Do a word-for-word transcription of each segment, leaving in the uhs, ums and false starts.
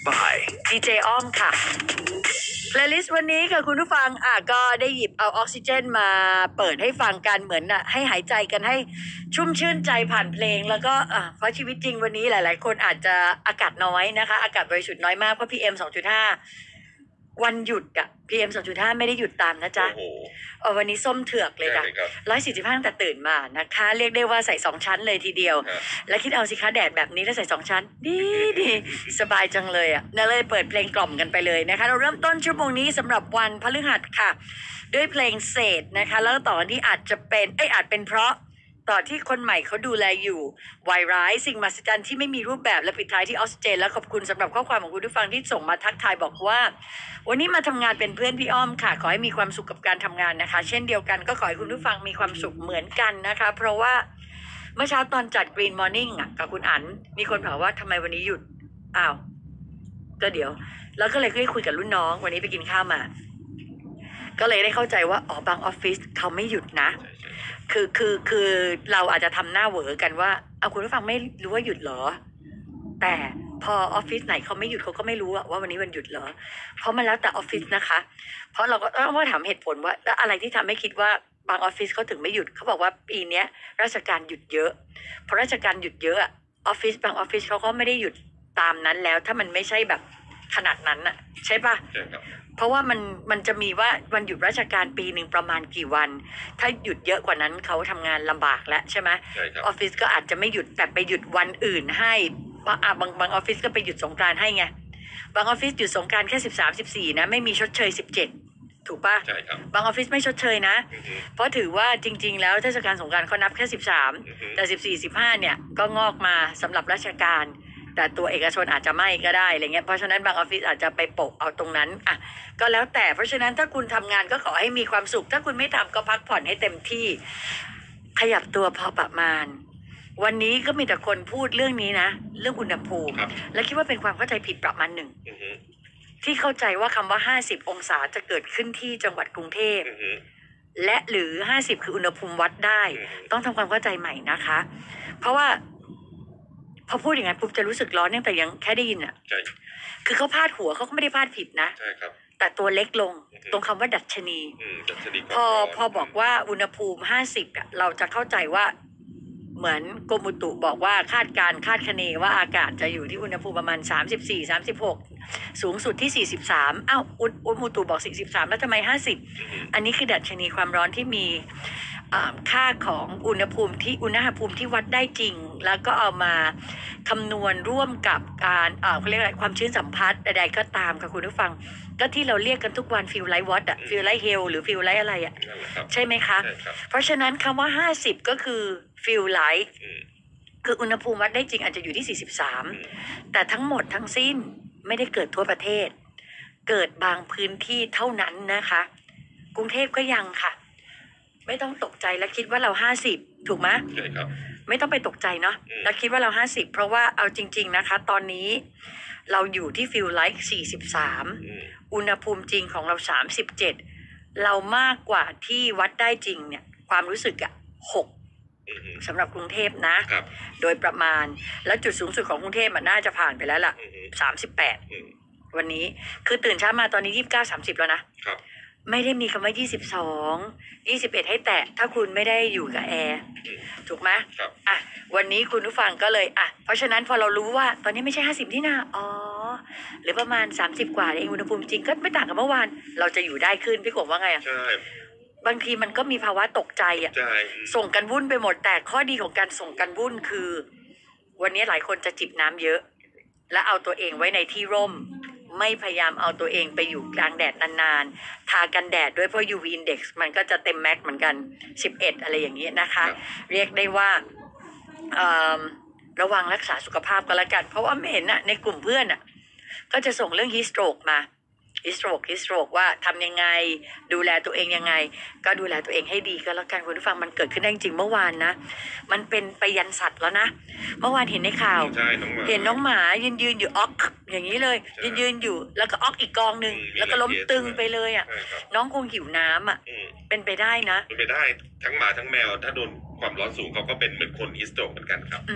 by ดี เจ อ้อมค่ะเพลย์ลิสต์วันนี้ค่ะคุณผู้ฟังอ่ะก็ได้หยิบเอาออกซิเจนมาเปิดให้ฟังกันเหมือนอ่ะให้หายใจกันให้ชุ่มชื่นใจผ่านเพลงแล้วก็อ่ะเพราะชีวิตจริงวันนี้หลายๆคนอาจจะอากาศน้อยนะคะอากาศบริสุทธิ์น้อยมากเพราะ พี เอ็ม สองจุดห้า วันหยุดอะ พี เอ็ม สองจุดห้า ไม่ได้หยุดตามนะจ๊ะโอ้โหเออวันนี้ส้มเถือกเลยจ้ะใช่ครับร้อยสี่สิบห้าตั้งแต่ตื่นมานะคะ เรียกได้ว่าใส่สองชั้นเลยทีเดียวครับแล้วคิดเอาสิคะแดดแบบนี้แล้วใส่สองชั้น ดีดีสบายจังเลยอ่ะนั่นเลยเปิดเพลงกล่อมกันไปเลยนะคะ เราเริ่มต้นชั่วโมงนี้สำหรับวันพฤหัสค่ะ ด้วยเพลงเศษนะคะ แล้วต่อที่อาจจะเป็นเอ้ยอาจเป็นเพราะต่อที่คนใหม่เขาดูแลอยู่วายร้ายสิ่งมหัศจรรย์ที่ไม่มีรูปแบบและปิดท้ายที่ออกซิเจนและขอบคุณสำหรับข้อความของคุณผู้ฟังที่ส่งมาทักทายบอกว่า วันนี้มาทำงานเป็นเพื่อนพี่อ้อมค่ะขอให้มีความสุขกับการทำงานนะคะ เช่นเดียวกันก็ขอให้คุณผู้ฟังมีความสุขเหมือนกันนะคะ เพราะว่าเมื่อเช้าตอนจัด Green Morning อ่ะกับคุณอั๋นมีคนถามว่าทำไมวันนี้หยุดอ้าวก็เดี๋ยวแล้วก็เลยได้คุยกับรุ่นน้องวันนี้ไปกินข้าวมา ก็เลยได้เข้าใจว่าอ๋อบางออฟฟิศเขาไม่หยุดนะใช่ใช่คือคือคือเราอาจจะทำหน้าเหวอกันว่าเอาคุณผู้ฟังไม่รู้ว่าหยุดเหรอ แต่พอออฟฟิศไหนเขาไม่หยุดเขาก็ไม่รู้อะว่าวันนี้วันหยุดเหรอ เพราะมันแล้วแต่ออฟฟิศนะคะ เพราะเราก็ต้องมาถามเหตุผลว่าแล้วอะไรที่ทำให้คิดว่าบางออฟฟิศเขาถึงไม่หยุดเขาบอกว่าปีเนี้ยราชการหยุดเยอะเพราะราชการหยุดเยอะอะออฟฟิศบางออฟฟิศเขาก็ไม่ได้หยุดตามนั้นแล้ว ถ้ามันไม่ใช่แบบขนาดนั้นอะใช่ปะใช่ครับเพราะว่ามันมันจะมีว่าวันหยุดราชการปีหนึ่งประมาณกี่วัน ถ้าหยุดเยอะกว่านั้นเขาทำงานลำบากแล้วใช่ไหมใช่ครับออฟฟิศก็อาจจะไม่หยุดแต่ไปหยุดวันอื่นให้บางอ่ะบางบางออฟฟิศก็ไปหยุดสงกรานต์ให้ไงบางออฟฟิศหยุดสงกรานต์แค่สิบสามสิบสี่นะไม่มีชดเชยสิบเจ็ดถูกปะใช่ครับบางออฟฟิศไม่ชดเชยนะอือฮึเพราะถือว่าจริง ๆ แล้วเทศกาลสงกรานต์เขานับแค่สิบสามอือฮึแต่สิบสี่สิบห้าเนี่ยก็งอกมาสำหรับราชการ แต่ตัวเอกชนอาจจะไม่ก็ได้อะไรเงี้ยเพราะฉะนั้นบางออฟฟิศอาจจะไปโปะเอาตรงนั้นอ่ะก็แล้วแต่เพราะฉะนั้นถ้าคุณทำงานก็ขอให้มีความสุข ถ้าคุณไม่ทำก็พักผ่อนให้เต็มที่ ขยับตัวพอประมาณ วันนี้ก็มีแต่คนพูดเรื่องนี้นะ เรื่องอุณหภูมิครับและคิดว่าเป็นความเข้าใจผิดประมาณหนึ่งอือฮึที่เข้าใจว่าคำว่าห้าสิบองศาจะเกิดขึ้นที่จังหวัดกรุงเทพอือฮึและหรือห้าสิบคืออุณหภูมิวัดได้อือฮึต้องทำความเข้าใจใหม่นะคะ เพราะว่า พอพูดอย่างนั้นปุ๊บจะรู้สึกร้อนตั้งแต่ยังแค่ได้ยินอ่ะใช่คือเขาพาดหัวเขาก็ไม่ได้พาดผิดนะใช่ครับแต่ตัวเล็กลงอือฮึตรงคำว่าดัชนีอืมดัชนีความพอร้นพอบอกว่าอุณหภูมิห้าสิบอ่ะเราจะเข้าใจว่าเหมือนกรมอุตุบอกว่าคาดการณ์คาดคะเนว่าอากาศจะอยู่ที่อุณหภูมิประมาณสามสิบสี่ สามสิบหกสูงสุดที่สี่สิบสามอ้าวอุณอุณหอุตุบอกสี่สิบสามแล้วทำไมห้าสิบอือฮึอันนี้คือดัชนีความร้อนที่มีอ่าค่าของอุณหภูมิที่อุณหภูมิที่วัดได้จริง แล้วก็เอามาคำนวณร่วมกับการอ่าเขาเรียกอะไรความชื้นสัมพัทธ์ใดๆก็ตามค่ะคุณผู้ฟัง ก็ที่เราเรียกกันทุกวันฟิลไลท์วอตอะฟิลไลท์เฮลหรือฟิลไลท์อะไรอะนั่นแหละครับใช่ไหมคะใช่ครับเพราะฉะนั้นคำว่าห้าสิบก็คือฟิลไลท์อืมคืออุณหภูมิวัดได้จริงอาจจะอยู่ที่สี่สิบสามอืมแต่ทั้งหมดทั้งสิ้นไม่ได้เกิดทั่วประเทศ เกิดบางพื้นที่เท่านั้นนะคะ กรุงเทพก็ยังค่ะ ไม่ต้องตกใจและคิดว่าเราห้าสิบถูกไหมใช่ครับไม่ต้องไปตกใจเนาะอืมแล้วคิดว่าเราห้าสิบเพราะว่าเอาจริง ๆนะคะ ตอนนี้เราอยู่ที่ฟิลไลท์สี่สิบสามอืมอุณหภูมิจริงของเราสามสิบเจ็ดเรามากกว่าที่วัดได้จริงเนี่ย ความรู้สึกอะหกอืมสำหรับกรุงเทพนะครับโดยประมาณ แล้วจุดสูงสุดของกรุงเทพมันน่าจะผ่านไปแล้วล่ะอืมสามสิบแปดอืมวันนี้คือตื่นเช้ามาตอนนี้ยี่สิบเก้าสามสิบแล้วนะครับไม่ได้มีคำว่ายี่สิบสองยี่สิบเอ็ดให้แตะถ้าคุณไม่ได้อยู่กับแอร์อืมถูกไหมครับอ่ะวันนี้คุณผู้ฟังก็เลยอ่ะเพราะฉะนั้นพอเรารู้ว่าตอนนี้ไม่ใช่ห้าสิบที่นาอ๋อหรือประมาณสามสิบกว่าเองอุณหภูมิจริงก็ไม่ต่างกับเมื่อวานเราจะอยู่ได้ขึ้นพี่กบว่าไงอ่ะใช่บางทีมันก็มีภาวะตกใจอ่ะใช่อืมส่งกันวุ่นไปหมดแต่ข้อดีของการส่งกันวุ่นคือ วันนี้หลายคนจะจิบน้ำเยอะ และเอาตัวเองไว้ในที่ร่ม ไม่พยายามเอาตัวเองไปอยู่กลางแดดนานๆทากันแดดด้วยเพราะ ยู วี index มันก็จะเต็มแม็กเหมือนกันสิบเอ็ดอะไรอย่างนี้นะคะ เรียกได้ว่าเอ่อระวังรักษาสุขภาพก็แล้วกัน เพราะว่าไม่เห็นน่ะในกลุ่มเพื่อนน่ะก็จะส่งเรื่อง heat stroke มา heat stroke heat stroke ว่าทำยังไงดูแลตัวเองยังไง ก็ดูแลตัวเองให้ดีก็แล้วกันคุณผู้ฟังมันเกิดขึ้นได้จริงเมื่อวานนะมันเป็นไปยันสัตว์แล้วนะเมื่อวานเห็นในข่าวใช่น้องหมาเห็นน้องหมายืนยืนอยู่ออกอย่างนี้เลยใช่ยืนยืนอยู่แล้วก็ออกอีกกองหนึ่งอืมแล้วก็ล้มมีหลายเคสตึงไปเลยอ่ะใช่ครับน้องคงหิวน้ำอ่ะอืมเป็นไปได้นะเป็นไปได้ทั้งหมาทั้งแมว ถ้าโดนความร้อนสูงเขาก็เป็นเหมือนคนฮิสโตรกเหมือนกันครับอืม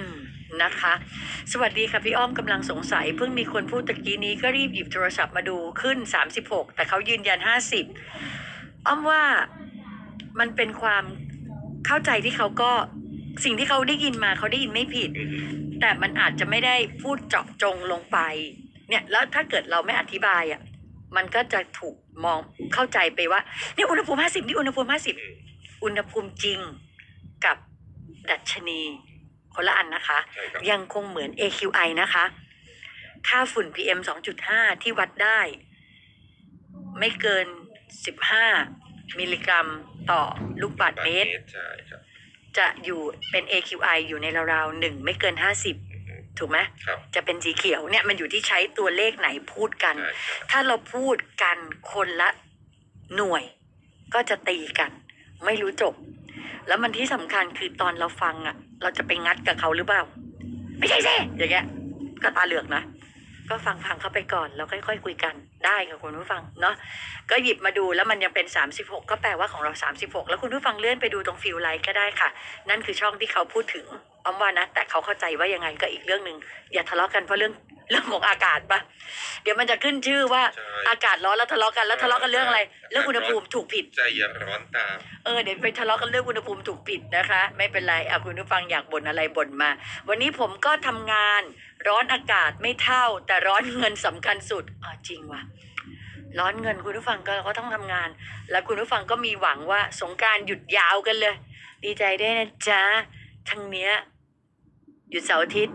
นะคะ สวัสดีค่ะพี่อ้อมกำลังสงสัยเพิ่งมีคนพูดตะกี้นี้ก็รีบหยิบโทรศัพท์มาดูขึ้นสามสิบหกแต่เขายืนยันห้าสิบอ้อมว่ามันเป็นความเข้าใจที่เขาก็สิ่งที่เขาได้ยินมาเขาได้ยินไม่ผิด แต่มันอาจจะไม่ได้พูดเจาะจงลงไปเนี่ยแล้วถ้าเกิดเราไม่อธิบายอ่ะมันก็จะถูกมองเข้าใจไปว่านี่อุณหภูมิห้าสิบนี่อุณหภูมิห้าสิบอุณหภูมิจริงกับดัชนีคนละอันนะคะ ยังคงเหมือน เอ คิว ไอ นะคะ ค่าฝุ่น พี เอ็ม สองจุดห้า ที่วัดได้ ไม่เกิน สิบห้า มิลลิกรัมต่อลูกบาศก์เมตร จะอยู่เป็น เอ คิว ไอ อยู่ในราวๆหนึ่งไม่เกิน ห้าสิบ ถูกไหม จะเป็นสีเขียวเนี่ยมันอยู่ที่ใช้ตัวเลขไหนพูดกัน ถ้าเราพูดกันคนละหน่วย ก็จะตีกัน ไม่รู้จบ แล้วมันที่สำคัญคือตอนเราฟังอ่ะ เราจะไปงัดกับเขาหรือเปล่า ไม่ใช่สิอย่างเงี้ยก็ตาเหลือกนะ ก็ฟังฟังเข้าไปก่อนแล้วค่อยๆคุยกันได้ค่ะคุณผู้ฟังเนาะก็หยิบมาดูแล้วมันยังเป็นสามสิบหกก็แปลว่าของเราสามสิบหกแล้วคุณผู้ฟังเลื่อนไปดูตรงฟิลไลท์ก็ได้ค่ะนั่นคือช่องที่เขาพูดถึงอ้อมว่านะแต่เขาเข้าใจว่ายังไงก็อีกเรื่องนึงอย่าทะเลาะกันเพราะเรื่องเรื่องของอากาศปะเดี๋ยวมันจะขึ้นชื่อว่าอากาศร้อนแล้วทะเลาะกันแล้วทะเลาะกันเรื่องอะไรเรื่องอุณหภูมิถูกผิดใจอย่าร้อนตามเออเดี๋ยวไปทะเลาะกันเรื่องอุณหภูมิถูกผิดนะคะไม่เป็นไรอ่ะคุณผู้ฟังอยากบ่นอะไรบ่นมาวันนี้ผมก็ทำงานร้อนอากาศไม่เท่าแต่ร้อนเงินสำคัญสุดอ๋อจริงว่ะร้อนเงินคุณผู้ฟังก็ก็ต้องทำงานแล้วคุณผู้ฟังก็มีหวังว่าสงกรานต์หยุดยาวกันเลยดีใจด้วยนะจ๊ะทั้งเนี้ยหยุดเสาร์อาทิตย์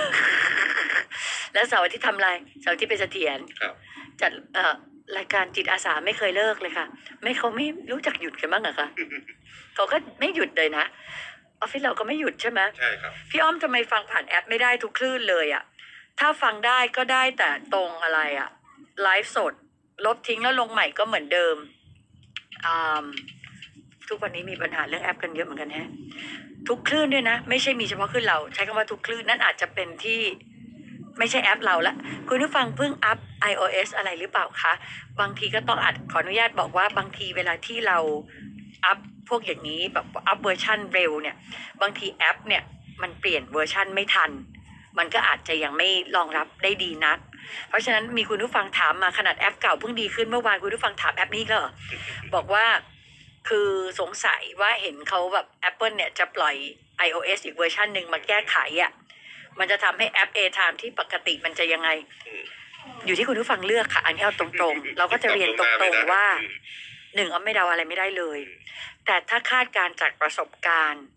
แล้วเสาร์อาทิตย์ทำอะไรเสาร์อาทิตย์เป็นเสถียรจัดเอ่อรายการจิตอาสาไม่เคยเลิกเลยค่ะไม่เขาไม่รู้จักหยุดกันบ้างเหรอคะ เขาก็ไม่หยุดเลยนะออฟฟิศเราก็ไม่หยุดใช่ไหมใช่ครับพี่อ้อมทำไมฟังผ่านแอปไม่ได้ทุกคลื่นเลยอ่ะถ้าฟังได้ก็ได้แต่ตรงอะไรอ่ะไลฟ์สดลบทิ้งแล้วลงใหม่ก็เหมือนเดิมอ่าทุกวันนี้มีปัญหาเรื่องแอปกันเยอะเหมือนกันแฮะทุกคลื่นด้วยนะไม่ใช่มีเฉพาะคลื่นเราใช้คำว่าทุกคลื่นนั่นอาจจะเป็นที่ไม่ใช่แอปเราละคุณผู้ฟังเพิ่งอัพ iOS อะไรหรือเปล่าคะบางทีก็ต้องอัดขออนุญาตบอกว่าบางทีเวลาที่เราอัพพวกอย่างนี้แบบอัพเวอร์ชันเร็วเนี่ยบางทีแอปเนี่ยมันเปลี่ยนเวอร์ชันไม่ทันมันก็อาจจะยังไม่รองรับได้ดีนักเพราะฉะนั้นมีคุณผู้ฟังถามมาขนาดแอปเก่าเพิ่งดีขึ้นเมื่อวานคุณผู้ฟังถามแอปนี้ก็บอกว่าคือสงสัยว่าเห็นเขาแบบ Apple เนี่ยจะปล่อย iOS อีกเวอร์ชันหนึ่งมาแก้ไขอ่ะมันจะทำให้แอป A-Time ที่ปกติมันจะยังไงอยู่ที่คุณผู้ฟังเลือกค่ะอันนี้เอาตรงๆเราก็จะเรียนตรงๆว่าหนึ่งเอาไม่เดาอะไรไม่ได้เลยแต่ถ้าคาดการจากประสบการณ์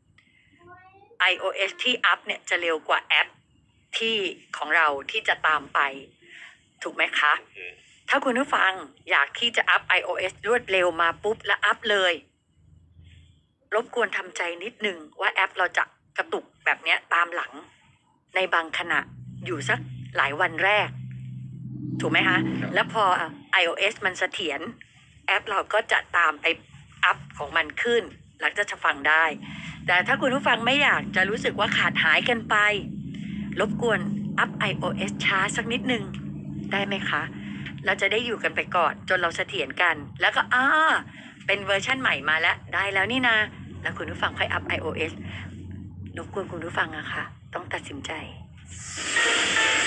iOS ที่อัพเนี่ยจะเร็วกว่าแอปที่ของเราที่จะตามไปถูกไหมคะถ้าคุณผู้ฟังอยากที่จะอัพ iOS รวดเร็วมาปุ๊บแล้วอัพเลยรบกวนทำใจนิดนึงว่าแอปเราจะกระตุกแบบเนี้ยตามหลังในบางขณะอยู่สักหลายวันแรกถูกไหมคะแล้วพอ iOS มันเสถียรแอปเราก็จะตามไปอัพของมันขึ้นหลังจากจะฟังได้แต่ถ้าคุณผู้ฟังไม่อยากจะรู้สึกว่าขาดหายกันไปรบกวนอัพ iOS ช้าสักนิดนึงได้ไหมคะเราจะได้อยู่กันไปก่อนจนเราเสถียรกันแล้วก็อ่าเป็นเวอร์ชั่นใหม่มาแล้วได้แล้วนี่นะแล้วคุณผู้ฟังค่อยอัพ iOS รบกวนคุณผู้ฟังอะค่ะต้องตัดสินใจ